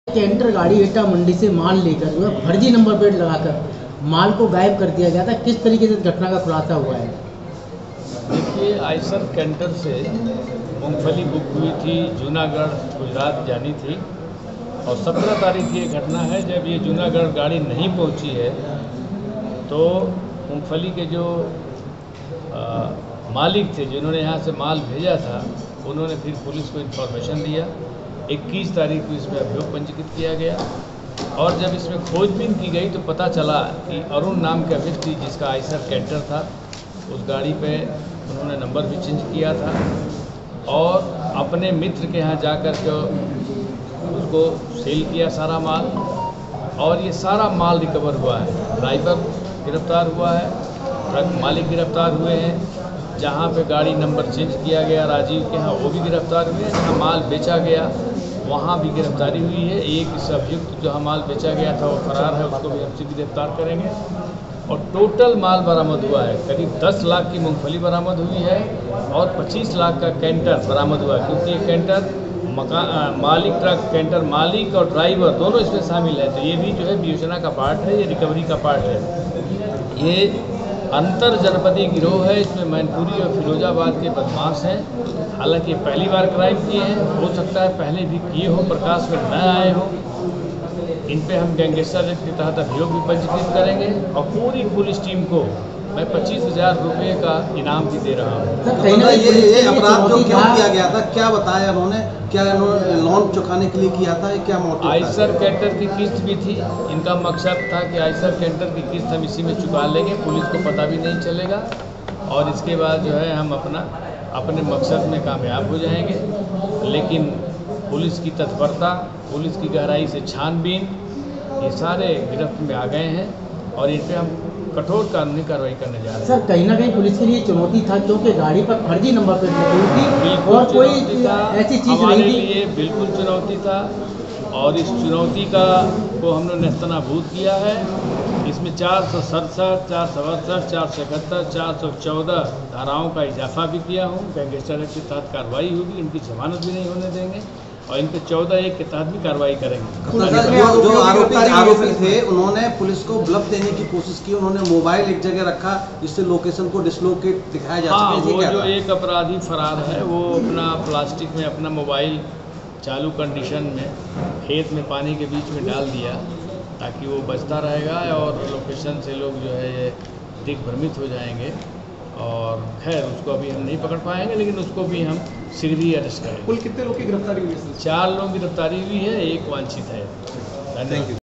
Canter गाड़ी एटा मंडी से माल लेकर जो है फर्जी नंबर प्लेट लगाकर माल को गायब कर दिया गया था। किस तरीके से घटना का खुलासा हुआ है? देखिए, आइसर कैंटर से मूंगफली बुक हुई थी, जूनागढ़ गुजरात जानी थी और 17 तारीख की ये घटना है। जब ये जूनागढ़ गाड़ी नहीं पहुंची है तो मूंगफली के जो मालिक थे जिन्होंने यहाँ से माल भेजा था, उन्होंने फिर पुलिस को इन्फॉर्मेशन दिया। 21 तारीख को इसमें अभियोग पंजीकृत किया गया और जब इसमें खोजबीन की गई तो पता चला कि अरुण नाम का व्यक्ति जिसका आइसर कैंटर था, उस गाड़ी पे उन्होंने नंबर भी चेंज किया था और अपने मित्र के यहाँ जाकर के उसको सेल किया सारा माल। और ये सारा माल रिकवर हुआ है। ड्राइवर गिरफ्तार हुआ है, ट्रक मालिक गिरफ्तार हुए हैं, जहाँ पे गाड़ी नंबर चेंज किया गया राजीव के यहाँ वो भी गिरफ्तार हुए हैं, जहाँ माल बेचा गया वहाँ भी गिरफ्तारी हुई है। एक इस अभियुक्त जो माल बेचा गया था वो फरार है, उसको भी हम गिरफ्तार करेंगे। और टोटल माल बरामद हुआ है, करीब 10 लाख की मूंगफली बरामद हुई है और 25 लाख का कैंटर बरामद हुआ है, क्योंकि ये कैंटर मालिक, ट्रक कैंटर मालिक और ड्राइवर दोनों इसमें शामिल है। तो ये भी जो है योजना का पार्ट है, ये रिकवरी का पार्ट है। ये अंतर जनपदीय गिरोह है, इसमें मैनपुरी और फिरोजाबाद के बदमाश हैं। हालांकि ये पहली बार क्राइम किए हैं, हो सकता है पहले भी किए हो, प्रकाश में न आए हो। इन पे हम गैंगस्टर एक्ट के तहत अभियोग भी पंजीकृत करेंगे और पूरी पुलिस टीम को मैं 25,000 रुपये का इनाम भी दे रहा हूँ। ये अपराध जो क्यों किया गया था, क्या बताया उन्होंने? क्या लोन चुकाने के लिए किया था? क्या मोटिव? आइसर कैंटर की किस्त भी थी। इनका मकसद था कि आइसर कैंटर की किस्त हम इसी में चुका लेंगे, पुलिस को पता भी नहीं चलेगा और इसके बाद जो है हम अपने मकसद में कामयाब हो जाएंगे। लेकिन पुलिस की तत्परता, पुलिस की गहराई से छानबीन, ये सारे गिरफ्त में आ गए हैं और इन पर हम कठोर कानूनी कार्रवाई करने जा रहे हैं। सर, कहीं ना कहीं पुलिस के लिए चुनौती था, क्योंकि गाड़ी पर फर्जी नंबर प्लेट लगी थी और कोई ऐसी चीज़ नहीं थी। लिए बिल्कुल चुनौती था और इस चुनौती को हमने नेस्तनाबूद किया है। इसमें 467, 467, 471, 414 धाराओं का इजाफा भी किया हूँ। गैंगस्टर एक्ट के तहत कार्रवाई होगी, इनकी जमानत भी नहीं होने देंगे और इन पे 14(1) के तहत भी कार्रवाई करेंगे। जो आरोपी थे उन्होंने पुलिस को ब्लफ देने की कोशिश की, उन्होंने मोबाइल एक जगह रखा जिससे लोकेशन को डिसलोकेट दिखाया जा सके। वो जो एक अपराधी फरार है वो अपना प्लास्टिक में अपना मोबाइल चालू कंडीशन में खेत में पानी के बीच में डाल दिया ताकि वो बचता रहेगा और लोकेशन से लोग जो है ये दिग्भ्रमित हो जाएंगे। और खैर उसको अभी हम नहीं पकड़ पाएंगे, लेकिन उसको भी हम शीघ्र अरेस्ट करेंगे। कुल कितने लोग की गिरफ्तारी हुई है? 4 लोगों की गिरफ्तारी हुई है, 1 वांछित है। धन्यवाद।